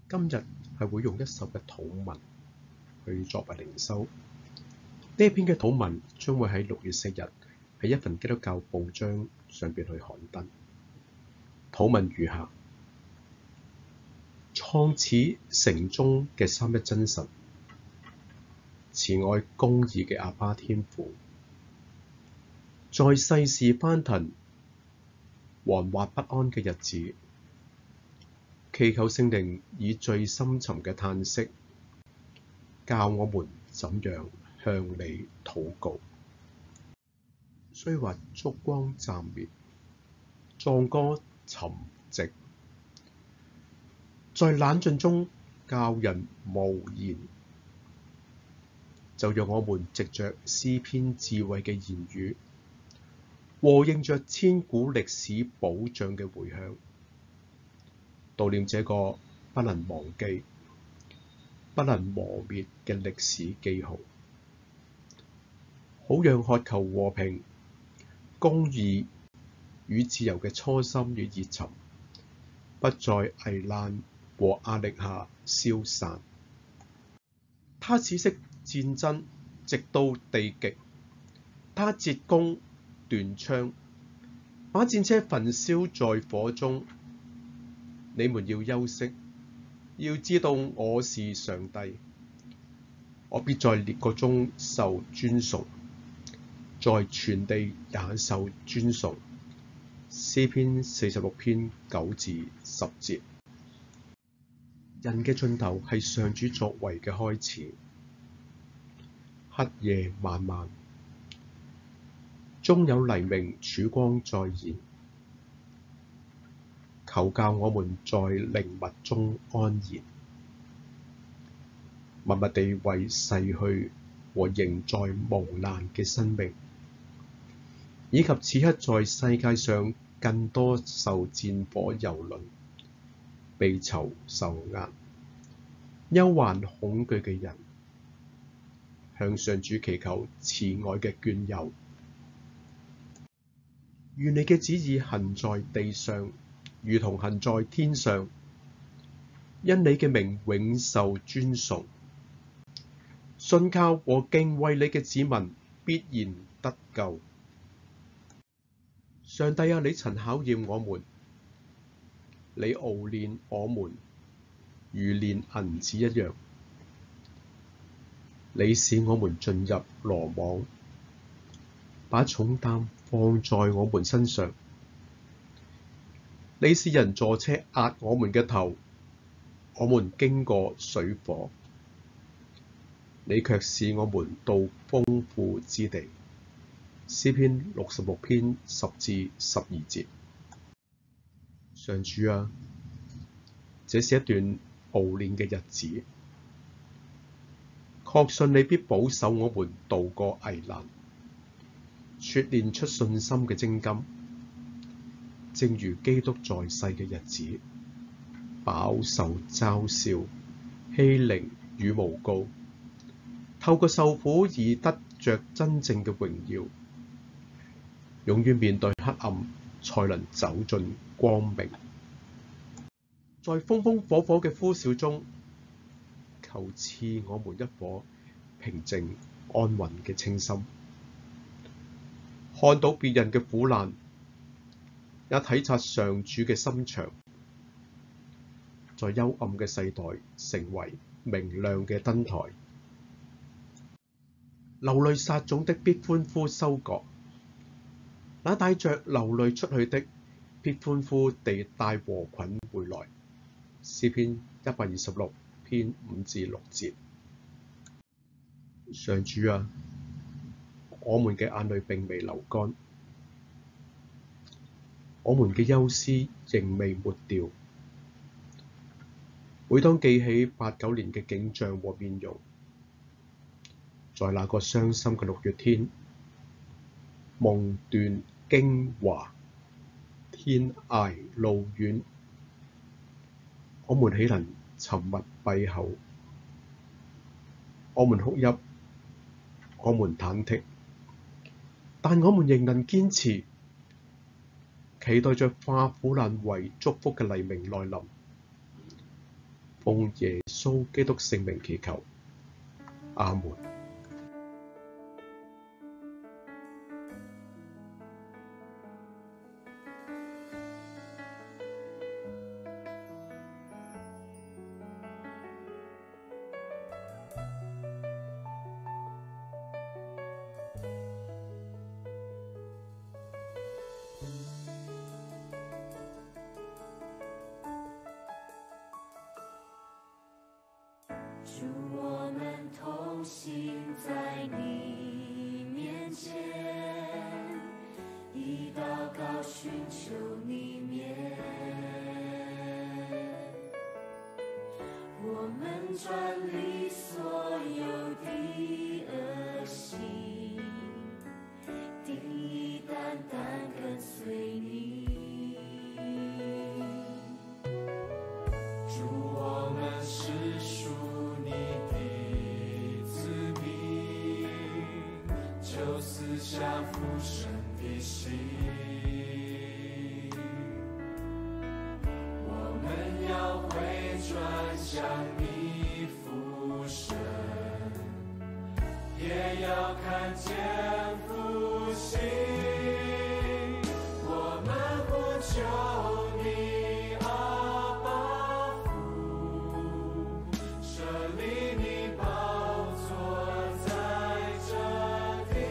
今日係會用一首嘅禱文去作為靈修。呢一篇嘅禱文將會喺6月4日喺一份基督教報章上邊去刊登。禱文如下：創始成終嘅三一真神，慈愛公義嘅阿爸天父，在世事翻騰、惶惑不安嘅日子，祈求聖靈以最深沉嘅嘆息，教我們怎樣向你禱告。雖或燭光暫滅，壯歌沉寂，在冷峻中教人無言，就讓我們藉着詩篇智慧嘅言語，和應着千古歷史保障嘅回響，悼念這個不能忘記、不能磨滅嘅歷史記號，好讓渴求和平、公義與自由嘅初心與熱忱，不在危難和壓力下消散。他止息戰爭，直到地極；他折弓斷槍，把戰車焚燒在火中。你們要休息，要知道我是上帝，我必在列國中受尊崇，在全地也受尊崇。詩篇46篇9至10節。人嘅盡頭係上主作為嘅開始。黑夜漫漫，終有黎明曙光再現。求教我們在靈密中安然，默默地為逝去和仍在蒙難嘅生命，以及此刻在世界上更多受戰火蹂躪、被囚受壓、憂患恐懼嘅人，向上主祈求慈愛嘅眷佑。願你嘅旨意行在地上，如同行在天上，因你嘅名永受尊崇。信靠和敬畏你嘅子民必然得救。上帝啊，你曾考驗我們，你熬煉我們，如煉銀子一樣。你使我們進入羅網，把重擔放在我們身上。你使人坐車壓我們嘅頭，我們經過水火，你卻使我們到豐富之地。詩篇66篇10至12節。上主啊，這是一段熬煉嘅日子，確信你必保守我們渡過危難，淬煉出信心嘅精金，正如基督在世嘅日子，飽受嘲笑、欺凌與誣告，透過受苦而得着真正嘅榮耀，勇於面對黑暗，才能走進光明。在風風火火嘅呼嘯中，求賜我們一顆平靜安穩嘅清心，看到別人嘅苦難，也體察上主嘅心腸，在幽暗嘅世代成為明亮嘅燈台。流淚撒種的必歡呼收割，那帶着流淚出去的必歡呼地帶禾捆回來。詩篇126篇5至6節。上主啊，我們嘅眼淚並未流乾，我們嘅憂思仍未抹掉。每當記起89年嘅景象和面容，在那個傷心嘅6月天，夢斷經華，天涯路遠，我們豈能沉默閉口？我們哭泣，我們忐忑，但我們仍能堅持，期待着化苦難為祝福嘅黎明來臨。 奉耶穌基督聖名祈求，阿門。 主，我們同行在你面前，以禱告尋求你面。我們轉離所有的惡行，定義單單跟隨你。主，我們是屬就是降服神的心，我們要回轉向你父神，也要看見復興。我們呼求你，阿爸父，設立你寶座在這地。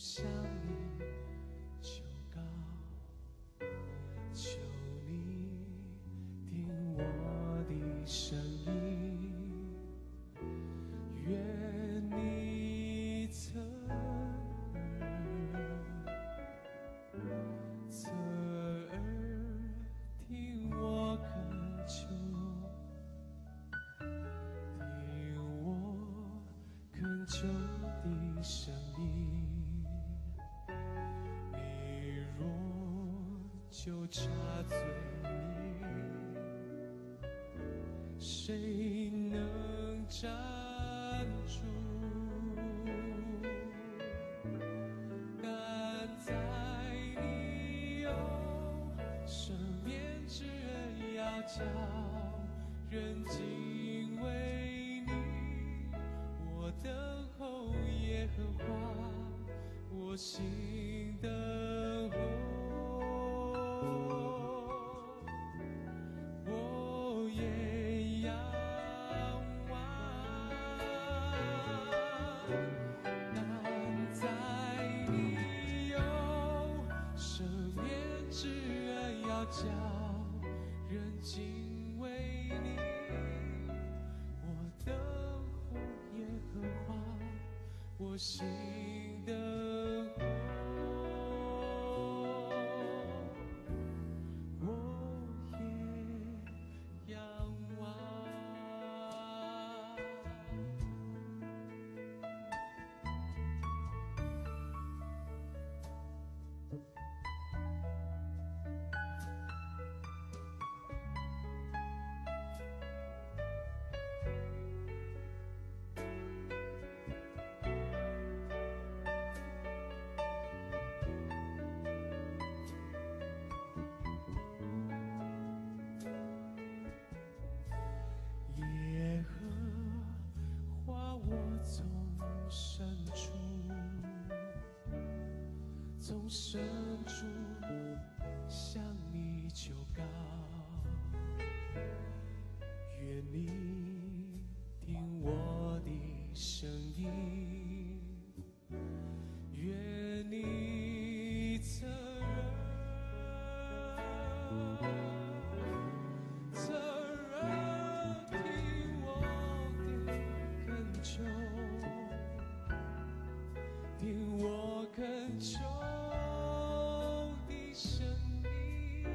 向你求告，求你听我的声音，愿你侧耳听我恳求，听我恳求的声音。你若就插嘴，谁能站住？但在你有赦免之恩，要叫人敬畏你。我等候耶和华，我心等候。我也仰望，但在你有赦免之恩，要叫人敬畏你。我等候耶和华，我心等候。我也仰望。耶和华，我从深处向你求告，愿你听我的声音，愿你侧耳听我的恳求，听我恳求的声音。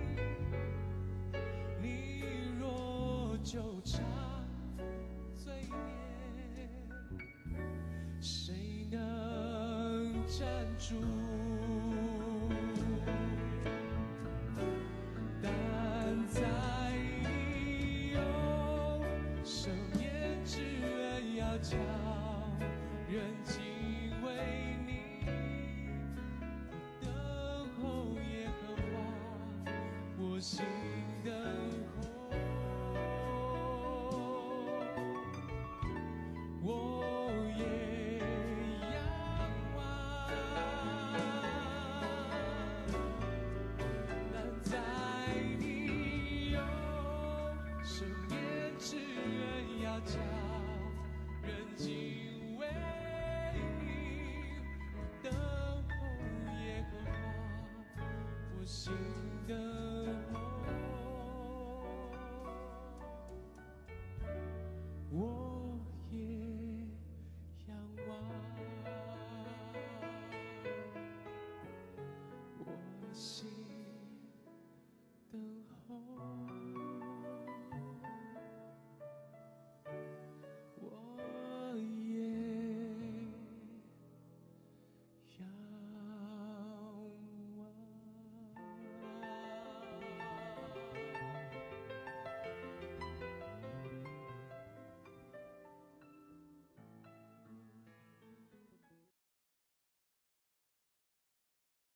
你若就插嘴边，谁能站住？但在你有赦免之恩，要叫